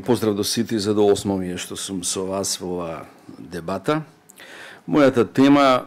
поздрав до сите и задоволство ми е што сум со вас во оваа дебата. Мојата тема,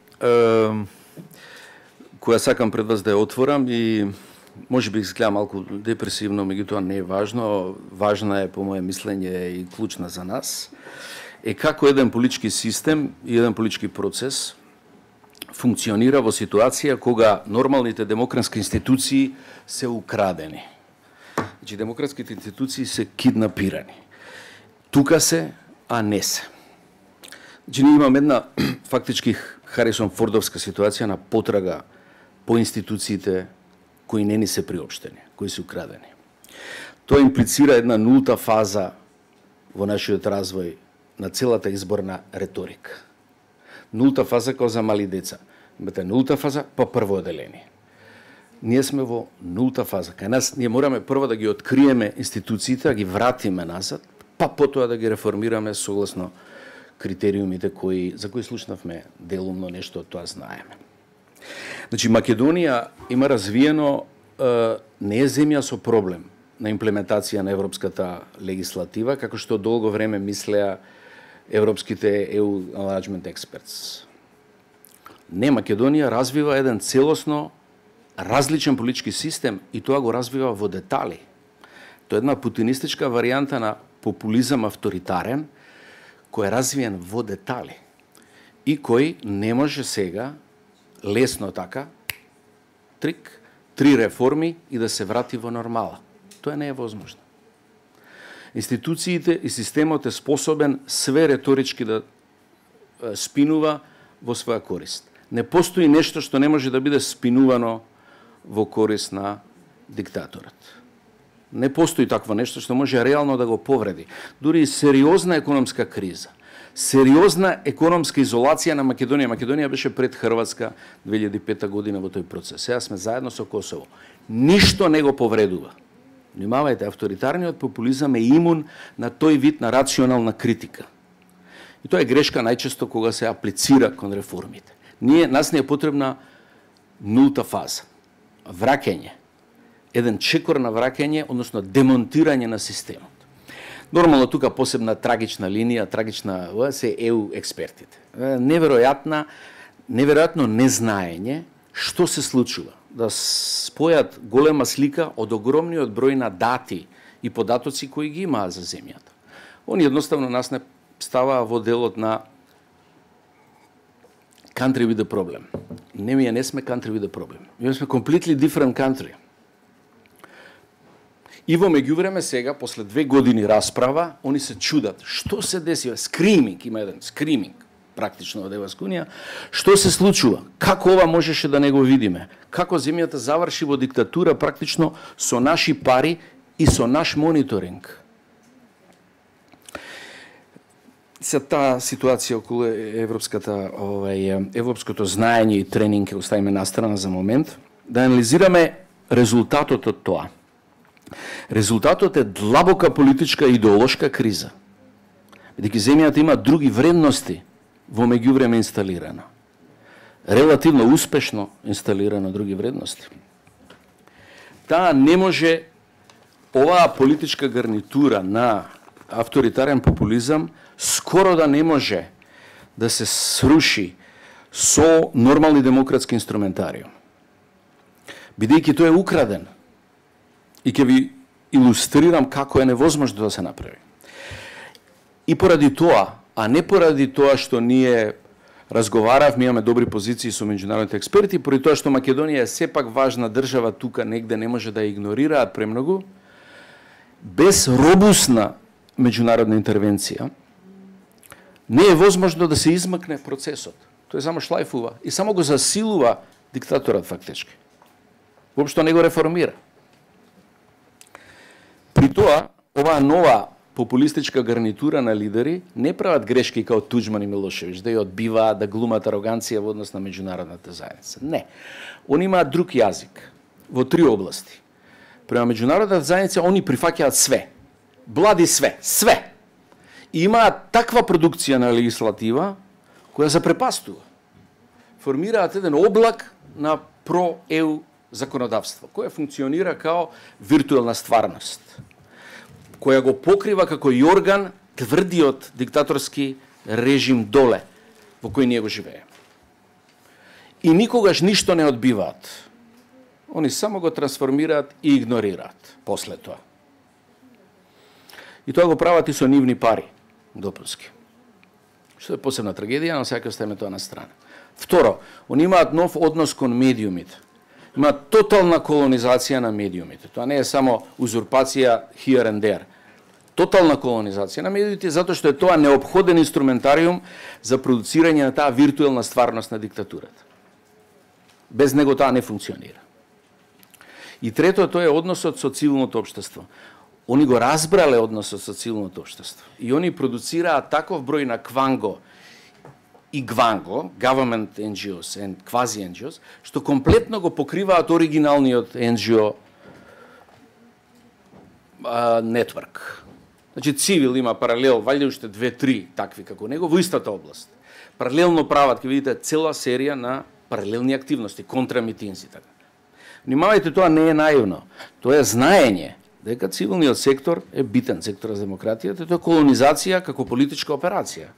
која сакам пред вас да ја отворам и може би изгледа малку депресивно, меѓутоа не е важно, важна е по моје мислење и клучна за нас, е како еден политички систем и еден политички процес функционира во ситуација кога нормалните демократски институции се украдени. Значи, демократските институции се киднапирани. Тука се, а не се. Значи, ние имаме една фактички Харисон Фордовска ситуација на потрага по институциите кои не ни се приопштени, кои се украдени. Тоа имплицира една нулта фаза во нашиот развој на целата изборна реторика. Нулта фаза како за мали деца. Имате нулта фаза, па прво оделение. Ние сме во нулта фаза. Кај нас ние мораме прво да ги откриеме институциите, да ги вратиме назад, па потоа да ги реформираме согласно критериумите за кои слушнавме делумно нешто од тоа знаеме. Значи, Македонија има развиено, не е земја со проблем на имплементација на европската легислатива, како што долго време мислеа европските EU Enlargement Experts. Не, Македонија развива еден целосно различен политички систем и тоа го развива во детали. Тоа е една путинистичка варијанта на популизам авторитарен, кој е развиен во детали и кој не може сега лесно така, трик, 3 реформи и да се врати во нормала. Тоа не е возможно. Институциите и системот е способен све реторички да спинува во своја корист. Не постои нешто што не може да биде спинувано во корист на диктаторот. Не постои такво нешто што може реално да го повреди. Дури и сериозна економска криза, сериозна економска изолација на Македонија. Македонија беше пред Хрватска 2005 година во тој процес. Сега сме заедно со Косово. Ништо не го повредува. Внимавајте, авторитарниот популизам е имун на тој вид на рационална критика. И тоа е грешка најчесто кога се аплицира кон реформите. Нас не е потребна нулта фаза. Враќање. Еден чекор на враќање, односно демонтирање на системот. Нормално тука посебна трагична линија, се EU експертите. Неверојатно незнаење што се случува. Да спојат голема слика од огромниот број на дати и податоци кои ги имаа за земјата. Они едноставно нас не ставаа во делот на country with a problem. Ние не сме country with a problem. Ние сме completely different country. И во меѓувреме сега, после 2 години расправа, они се чудат. Што се деси? Скриминг, има еден скриминг, практично од Европска унија. Што се случува? Како ова можеше да не го видиме? Како земјата заврши во диктатура практично со наши пари и со наш мониторинг? Се таа ситуација околу европското знаење и тренинг ќе оставиме настрана за момент, да анализираме резултатот од тоа. Резултатот е длабока политичка и идеолошка криза. Бидејќи земјата има други вредности во меѓувреме инсталирано. Релативно успешно инсталирано други вредности. Таа не може, оваа политичка гарнитура на авторитарен популизам скоро да не може да се сруши со нормални демократски инструментариум. Бидејќи тој е украден. И ќе ви илустрирам како е невозможно да се направи. И поради тоа, а не поради тоа што ние разговаравме, имаме добри позиции со меѓународните експерти, поради тоа што Македонија е сепак важна држава тука, негде не може да игнорираат премногу, без робусна меѓународна интервенција, не е возможно да се измакне процесот. Тој само шлајфува и само го засилува диктаторот фактички. Воопшто не го реформира. При тоа, оваа нова популистичка гарнитура на лидери не прават грешки како Туџман и Милошевиќ, да ја одбиваат, да глумат ароганција во однос на меѓународната заедница. Не. Они имаат друг јазик во 3 области. Према меѓународната заедница, они прифаќаат све. Блади све. Све. И имаат таква продукција на легислатива која запрепастува. Формираат еден облак на про-EU законодавство, кое функционира као виртуелна стварност. која го покрива како јорган тврдиот диктаторски режим доле во кој ние го живееме. И никогаш ништо не одбиваат. Они само го трансформираат и игнорираат после тоа. И тоа го прават и со нивни пари, допуски. Што е посебна трагедија, но сега ќе оставиме тоа на страна. Второ, они имаат нов однос кон медиумите. Имаат тотална колонизација на медиумите. Тоа не е само узурпација here and there. Тотална колонизација на медиумите, затоа што е тоа неопходен инструментариум за продуцирање на таа виртуелна стварност на диктатурата. Без него таа не функционира. И трето, тоа е односот со цивилното општество. Они го разбрале односот со цивилното општество. И они продуцираат таков број на кванго и гванго, government NGOs and quasi NGOs, што комплетно го покриваат оригиналниот NGO нетворк. Значи, Цивил има паралел, валјде уште 2-3 такви како него, во истата област. Паралелно прават, ќе видите, цела серија на паралелни активности, контрамитинзи. Така. Внимавајте, тоа не е наивно. Тоа е знаење дека цивилниот сектор е битен сектор за демократијата, тоа е колонизација како политичка операција.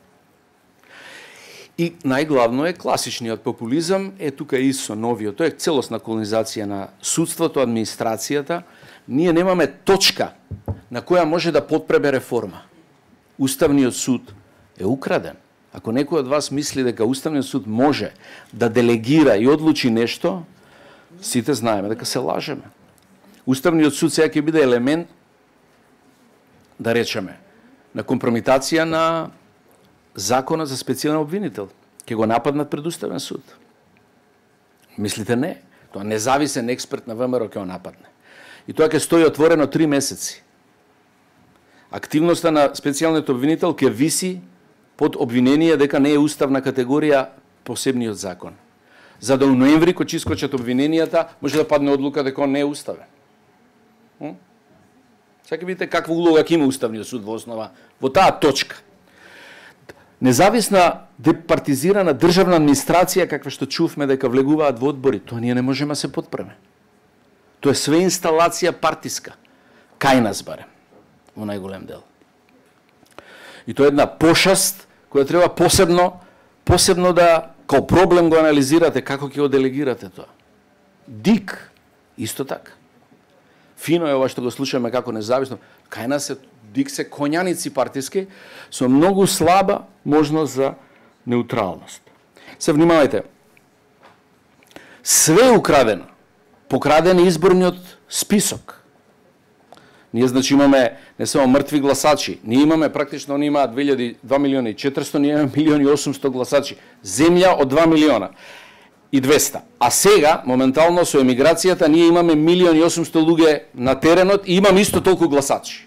И најглавно е класичниот популизам, е тука и со новиот, тоа е целосна колонизација на судството, администрацијата. Ние немаме точка на која може да потпребе реформа. Уставниот суд е украден. Ако некој од вас мисли дека Уставниот суд може да делегира и одлучи нешто, сите знаеме дека се лажеме. Уставниот суд сега ќе биде елемент, да речеме, на компромитација на закона за специјален обвинител. Ќе го нападнат пред Уставен суд. Мислите не? Тоа независен експерт на ВМРО ќе го нападне. И тоа ќе стои отворено 3 месеци. Активноста на специјалниот обвинител ќе виси под обвинение дека не е уставна категорија посебниот закон. За да у ноември, кога искочат обвиненијата, може да падне одлука дека он не е уставен. Сега ќе видите каква улога ќе има Уставниот суд во основа во таа точка. Независна департизирана државна администрација, каква што чувме дека влегуваат во одбори, тоа ние не можеме да се потпреме. Тоа е све инсталација партиска. Кај нас барем, во најголем дел. И тоа е една пошаст која треба посебно да као проблем го анализирате како ќе го делегирате тоа. ДИК исто така. Фино е ова што го слушаме како независно. Кај нас е ДИК се коњаници партиски со многу слаба можност за неутралност. Се внимавајте. Све е украдено. Покраден е изборниот список. Ние значи имаме не само мртви гласачи, ние имаме практично, они имаат 2 милиони и 400, ние имаме 1.800.000 гласачи. Земја од 2 милиона и 200. А сега, моментално со емиграцијата, ние имаме 1.800.000 луѓе на теренот и имаме исто толку гласачи.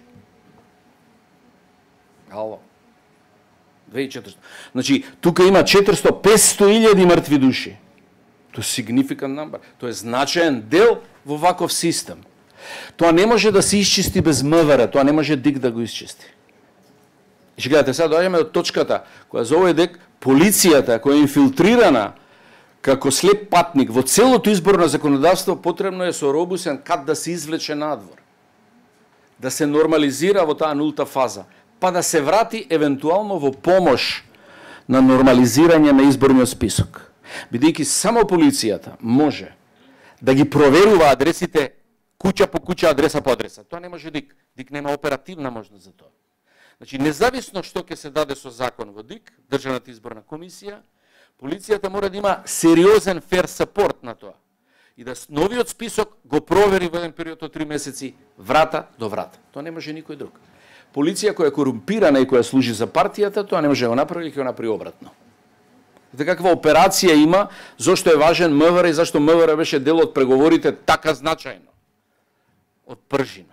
Ало. 2.400. Значи, тука има 400-500.000 мртви души. Тоа е significant number. Тоа е значаен дел во ваков систем. Тоа не може да се исчисти без МВР, тоа не може ДИК да го исчисти. И ще гледате, сега доаѓаме до точката која за овој ДИК полицијата која е инфилтрирана како слеп патник во целото изборно законодавство, потребно е со робусен кат да се извлече надвор. Да се нормализира во таа нулта фаза, па да се врати евентуално во помош на нормализирање на изборниот список. Бидејќи само полицијата може да ги проверува адресите куќа по куќа, адреса по адреса. Тоа не може ДИК. ДИК нема оперативна можност за тоа. Значи, независно што ќе се даде со закон во ДИК, Државната изборна комисија, полицијата мора да има сериозен фер сапорт на тоа. И да новиот список го провери во еден период од 3 месеци, врата до врата. Тоа не може никој друг. Полиција која е корумпирана и која служи за партијата, тоа не може да го направи или ќе го направи обратно. Каква операција има, зошто е важен МВР и зашто МВР беше дел од преговорите така значајно од пржина.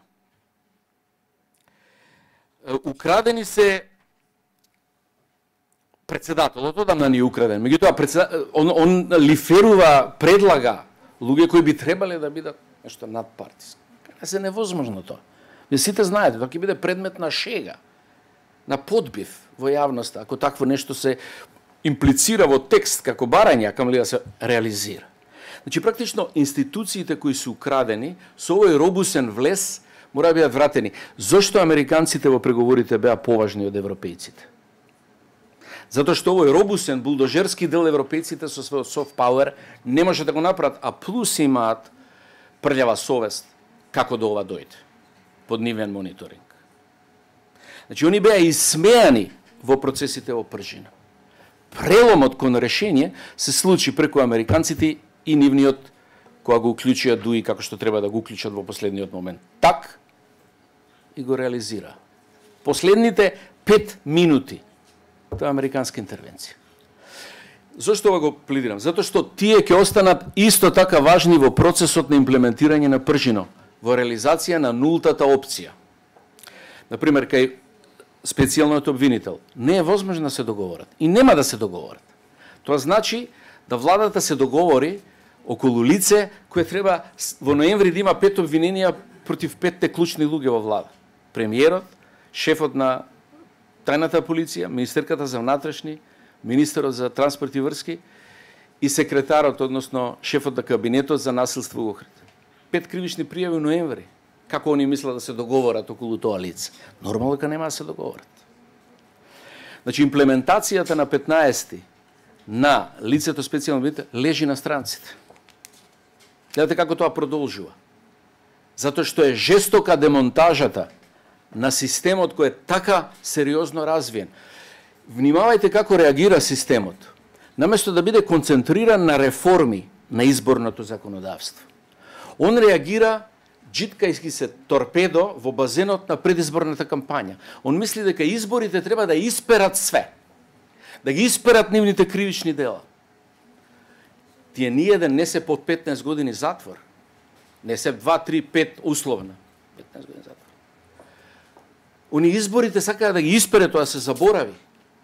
Украдени се председателот, одамна ни е украден. Меѓутоа, он лиферува, предлага луѓе кои би требале да бидат нешто надпартиски. Не се невозможно тоа. Вие сите знаете, тоа ќе биде предмет на шега, на подбив во јавноста, ако такво нешто се имплицира во текст како барање, камо ли да се реализира. Значи, практично, институциите кои се украдени, со овој робусен влез, мора да бидат вратени. Зошто американците во преговорите беа поважни од европејците? Затоа што овој робусен, булдожерски дел европејците со својот soft power не може да го направат, а плюс имаат прљава совест како до ова дојде, под нивен мониторинг. Значи, они беа исмејани во процесите во Пржина. Преломот кон решение се случи преку американците и нивниот, кога го уклучија Дуи како што треба да го уклучат во последниот момент. Так и го реализира. Последните 5 минути, тоа е американска интервенција. Зошто ова го пледирам? Затоа што тие ќе останат исто така важни во процесот на имплементирање на Пржино, во реализација на нултата опција. Например, кај специјалниот обвинител не е возможно да се договорат и нема да се договорат. Тоа значи да владата се договори околу лице кое треба во ноември да има 5 обвиненија против 5 клучни луѓе во влада. Премиерот, шефот на тајната полиција, министерката за внатрешни, министерот за транспорт и врски и секретарот, односно шефот на кабинетот за насилство во Охрид. 5 кривични пријави во ноември. Како они мислат да се договорат околу тоа лице? Нормално дека нема да се договорат. Значи, имплементацијата на 15 на лицето специјално обвинител лежи на странците. Гледате како тоа продолжува. Затоа што е жестока демонтажата на системот кој е така сериозно развиен. Внимавајте како реагира системот. Наместо да биде концентриран на реформи на изборното законодавство. Он реагира джиткајски се торпедо во базенот на предизборната кампања. Он мисли дека изборите треба да исперат све. Да ги исперат нивните кривични дела. Тие ниеден не се под 15 години затвор. Не се 2, 3, 5 условно. 15 години затвор. Они изборите сакаат да ги испере, тоа се заборави.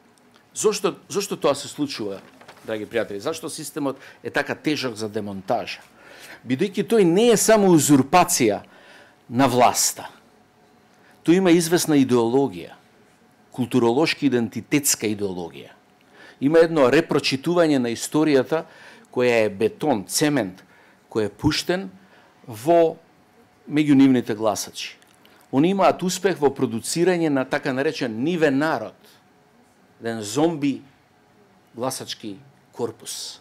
Зошто тоа се случува, драги пријатели? Зашто системот е така тежок за демонтажа? Бидејќи тој не е само узурпација на власта. Тој има известна идеологија, културолошки идентитетска идеологија. Има едно репрочитување на историјата која е бетон, цемент, кој е пуштен во меѓу нивните гласачи. Они имаат успех во продуцирање на така наречен нивен народ, еден зомби гласачки корпус,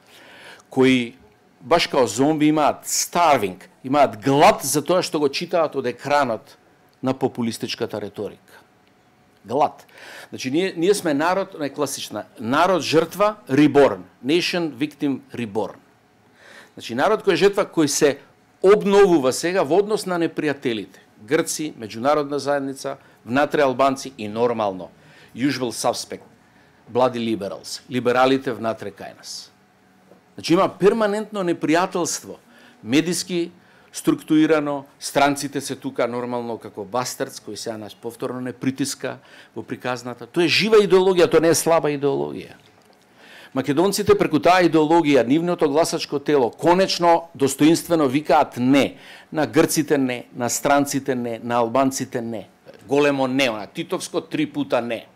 кои баш као зомби имаат старвинг, имаат глад за тоа што го читаат од екранот на популистичката риторика. Глад. Значи, ние сме народ, не класична, народ жртва, reborn. Nation victim reborn. Значи, народ кој е жртва, кој се обновува сега во однос на непријателите. Грци, меѓународна заедница, внатре албанци и нормално. Usual suspect, bloody liberals. Либералите внатре кај нас. Значи, има перманентно непријателство. Медиски структурирано, странците се тука нормално како бастардс, кој сега нас повторно не притиска во приказната. Тоа е жива идеологија, тоа не е слаба идеологија. Македонците преку таа идеологија, нивното гласачко тело, конечно достоинствено викаат не. На грците не, на странците не, на албанците не. Големо не, на титовско 3 пута не.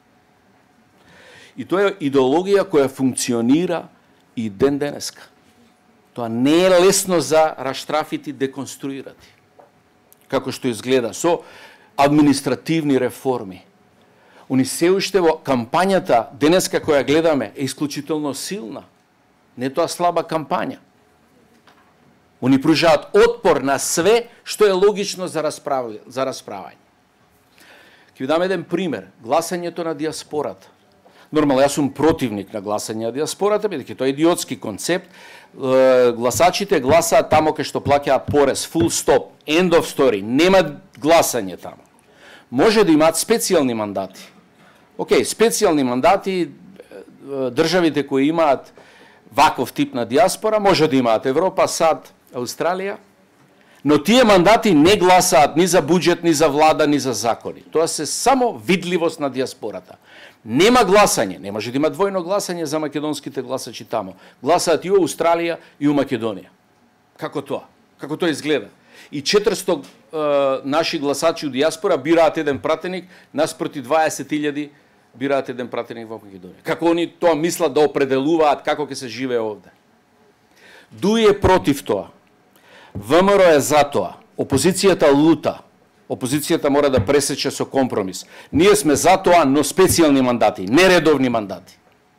И тоа е идеологија која функционира и ден денеска. Тоа не е лесно за раштрафити деконструирати. Како што изгледа со административни реформи. Они се уште во кампањата денеска која гледаме е исклучително силна. Не тоа слаба кампања. Они пружаат отпор на све што е логично за расправање. Ќе ви дам еден пример. Гласањето на диаспората. Нормално, јас сум противник на гласање на диаспората, бидејќи тоа е идиотски концепт. Гласачите гласаат тамо кај што плаќаат порез, full stop, end of story. Нема гласање тамо. Може да имаат специјални мандати. Океј, специјални мандати, државите кои имаат ваков тип на диаспора, може да имаат Европа, САД, Австралија, но тие мандати не гласаат ни за буџет, ни за влада, ни за закони. Тоа се само видливост на диаспората. Нема гласање, не може да има двојно гласање за македонските гласачи тамо. Гласаат и у Австралија и у Македонија. Како тоа? Како тоа изгледа? И 400 наши гласачи у диаспора бираат еден пратеник, наспроти 20.000 бираат еден пратеник во Македонија. Како они тоа мислат да определуваат како ќе се живее овде? Дуи е против тоа. ВМРО е за тоа. Опозицијата лута. Опозицијата мора да пресече со компромис. Ние сме за тоа, но специјални мандати, не редовни мандати.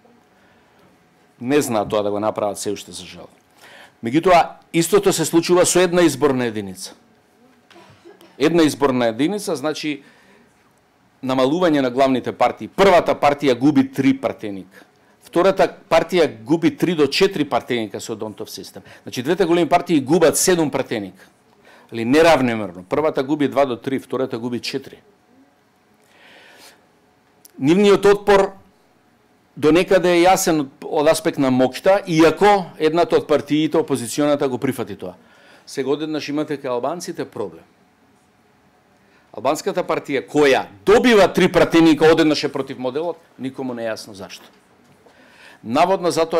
Не знаат тоа да го направат се уште, за жал. Меѓутоа, истото се случува со една изборна единица. Една изборна единица значи намалување на главните партии. Првата партија губи 3 партеника. Втората партија губи 3 до 4 партеника со Донтов систем. Значи, двете големи партии губат 7 партеника. Али неравномерно. Првата губи 2 до 3, втората губи 4. Нивниот отпор до некаде е јасен од аспект на моќта, иако едната од партиите, опозиционата, го прифати тоа. Сега одеднаш имате кај албанците проблем. Албанската партија, која добива 3 пратеника, одеднаш е против моделот, никому не е јасно зашто. Наводно затоа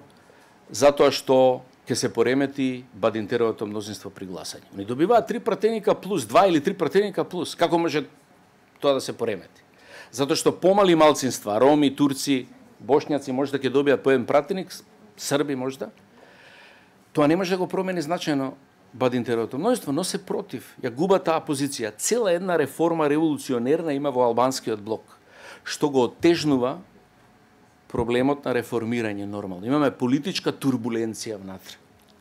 што ќе се поремети Бадинтеровото мнозинство при гласање. Они добиваат 3 пратеника плюс 2 или 3 пратеника плюс. Како може тоа да се поремети? Затоа што помали малцинства, роми, турци, бошњаци може да ќе добијат по еден пратеник, срби можда. Тоа не може да го промени значајно Бадинтеровото мнозинство, но се против. Ја губа таа позиција. Цела една реформа револуционерна има во албанскиот блок, што го оттежнува проблемот на реформирање нормално. Имаме политичка турбуленција внатре.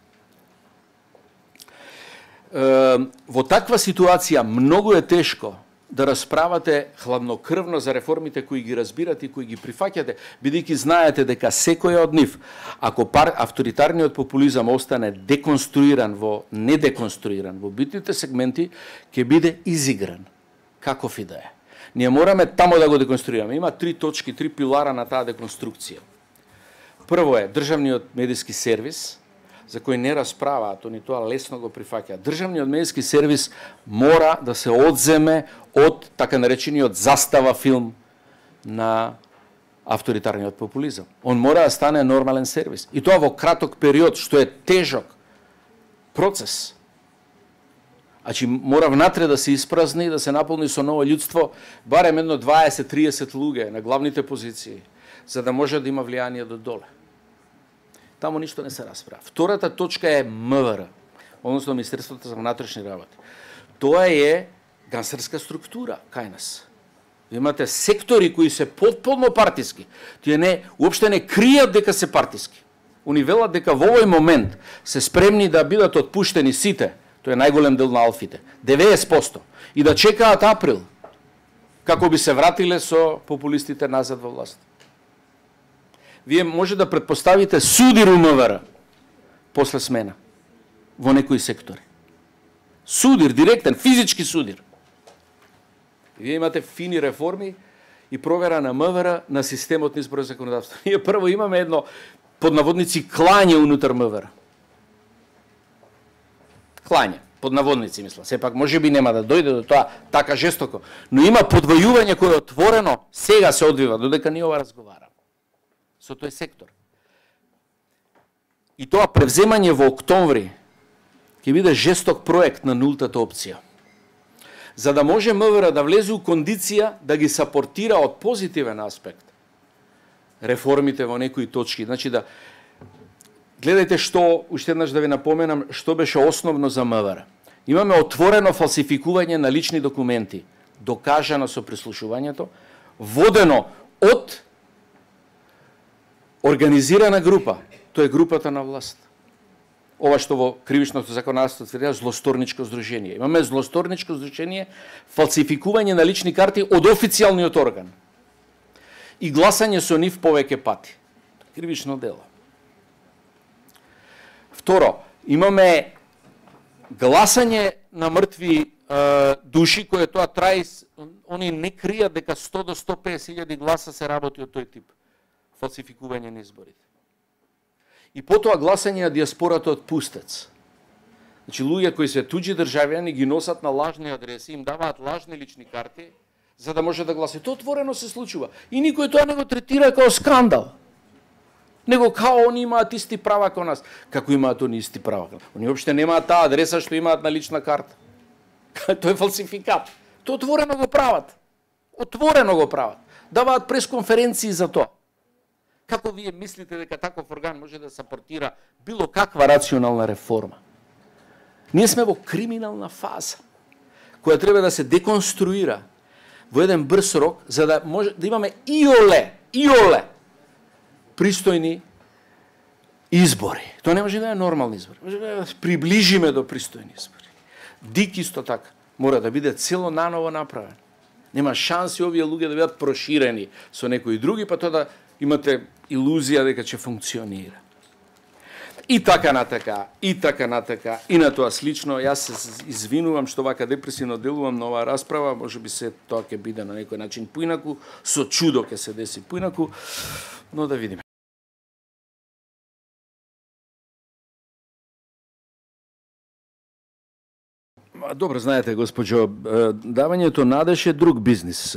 Во таква ситуација многу е тешко да расправате хладнокрвно за реформите кои ги разбирате и кои ги прифаќате, бидејќи знаете дека секоја од нив, ако авторитарниот популизам остане деконструиран недеконструиран во битните сегменти, ќе биде изигран, каков и да е. Ние мораме тамо да го деконструираме. Има 3 точки, 3 пилара на таа деконструкција. Прво е државниот медиски сервис, за кој не расправаат, они тоа лесно го прифаќаат. Државниот медиски сервис мора да се одземе од така наречениот застава филм на авторитарниот популизам. Он мора да стане нормален сервис. И тоа во краток период, што е тежок процес. Значи, мора внатре да се испразни, да се наполни со ново људство, барем едно 20-30 луѓе на главните позиции, за да може да има влијание до доле. Таму ништо не се расправа. Втората точка е МВР, односно Министерството за внатрешни работи. Тоа е гангстерска структура кај нас. Имате сектори кои се потполно партиски. Тие уопште не кријат дека се партиски. Они велат дека во овој момент се спремни да бидат отпуштени сите, тој е најголем дел на алфите, 90%, и да чекаат април, како би се вратиле со популистите назад во власт. Вие може да предпоставите судир у МВР после смена во некои сектори. Судир, директен, физички судир. Вие имате фини реформи и провера на МВР на системот на изборно законодавство. Ние прво имаме едно, под наводници, клање унутар МВР. Клање, под наводници, мисла. Сепак, може би нема да дојде до тоа така жестоко, но има подвојување кое е отворено, сега се одвива, додека ние ова разговараме со тој сектор. И тоа превземање во октомври ќе биде жесток проект на нултата опција. За да може МВР да влезе у кондиција да ги сапортира од позитивен аспект реформите во некои точки. Значи да гледајте што, уште еднаш да ви напоменам, што беше основно за МВР. Имаме отворено фалсификување на лични документи, докажано со прислушувањето, водено од организирана група, тоа е групата на власт. Ова што во кривичното законодавство се нарече злосторничко здружение. Имаме злосторничко здружение, фалсификување на лични карти од официјалниот орган и гласање со нив повеќе пати. Кривично дело. Второ, имаме гласање на мртви души, кое тоа трае, они не кријат дека 100 до 150.000 гласа се работи од тој тип фалсификување на изборите. И потоа гласање на диаспората од пустец. Значи, луѓе кои се туѓи државјани ги носат на лажни адреси, им даваат лажни лични карти, за да може да гласат. Тоа отворено се случува. И никој тоа не го третира како скандал. Него као они имаат исти права како нас. Како имаат они исти права? Они уопште немаат таа адреса што имаат на лична карта. Тоа е фалсификат. Тоа отворено го прават. Отворено го прават. Даваат пресконференции за тоа. Како вие мислите дека таков орган може да сапортира било каква рационална реформа? Ние сме во криминална фаза. која треба да се деконструира во еден брз рок, за да може да имаме иоле пристојни избори. Тоа не може да е нормални избори. Може да приближиме до пристојни избори. ДИК исто така мора да биде цело наново направен. Нема шанси овие луѓе да бидат проширени со некои други, па тоа да имате илузија дека ќе функционира. И така натака, и на тоа слично. Јас се извинувам што вака депресивно делувам на оваа расправа, може би се тоа ќе биде на некој начин поинаку, со чудо ќе се деси поинаку, но да видиме. Добро знаете, госпоđо, давањето надеж е друг бизнис.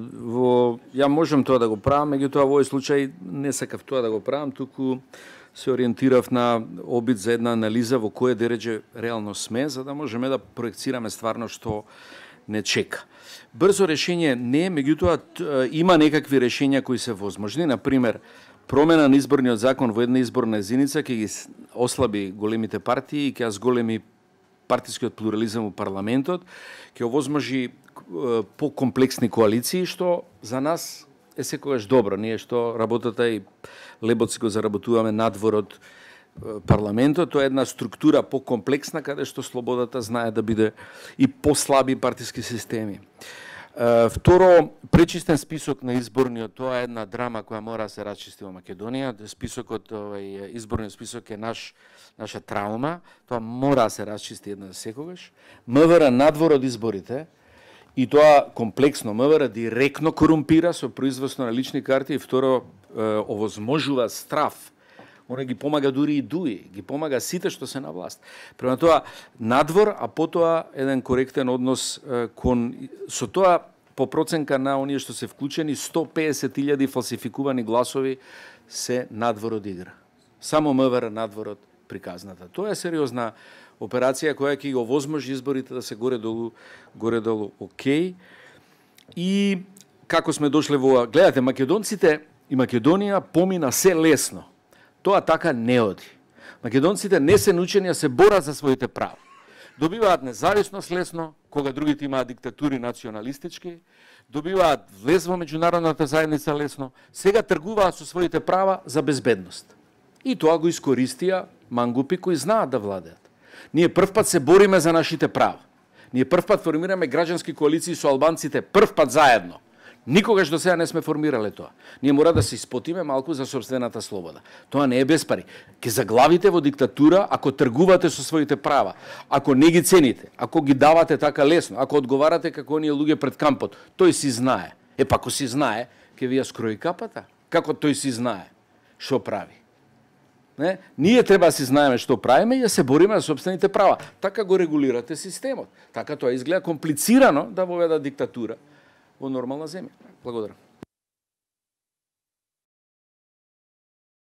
Ја можам тоа да го правам, меѓутоа во овој случај не сакав тоа да го правам, туку се ориентирав на обид за една анализа во која дереđe реално сме, за да можеме да проекцираме стварно што не чека. Брзо решение не, меѓутоа има некакви решенја кои се возможни. Например, промена на изборниот закон во една изборна единица ќе ги ослаби големите партии и ќе зголеми партискиот плурализам во парламентот, ќе овозможи покомплексни коалиции, што за нас е секогаш добро. Ние што работата и лебоци го заработуваме надвор од парламентот, тоа е една структура покомплексна, каде што слободата знае да биде и послаби партиски системи. Второ, пречистен список на изборниот, тоа е една драма која мора да се расчисти во Македонија. Списокот, изборниот список е наша траума, тоа мора да се расчисти една за секогаш. МВР надвор од изборите, и тоа комплексно. МВР директно корумпира со производство на лични карти и второ, овозможува страф. Она ги помага дури и ДУИ, ги помага сите што се на власт. Према тоа, надвор, а потоа еден коректен однос со тоа, по проценка на оние што се вклучени, 150.000 фалсификувани гласови се надвор од игра. Само МВР надвор од приказната. Тоа е сериозна операција која ќе ги овозможи изборите да се горе-долу окей. И како сме дошле во... Гледате, македонците и Македонија помина се лесно. Тоа така не оди. Македонците не се научени да се борат за своите права. Добиваат независност лесно, кога другите имаат диктатури националистички, добиваат влез во меѓународната заедница лесно, сега тргуваат со своите права за безбедност. И тоа го искористија мангупи кои знаат да владеат. Ние првпат се бориме за нашите права. Ние првпат формираме граѓански коалиции со албанците, првпат заедно. Никогаш до сега не сме формирале тоа. Ние мора да се испотиме малку за собствената слобода. Тоа не е без пари. Ке заглавите во диктатура ако тргувате со своите права, ако не ги цените, ако ги давате така лесно, ако одговарате како оние луѓе пред кампот. Тој си знае. Па ако си знае, ке ви ја скрои капата. Како тој си знае што прави? Не? Ние треба да си знаеме што правиме и да се бориме за собствените права. Така го регулирате системот. Така тоа изгледа комплицирано да воведа диктатура во нормална земја. Благодарам.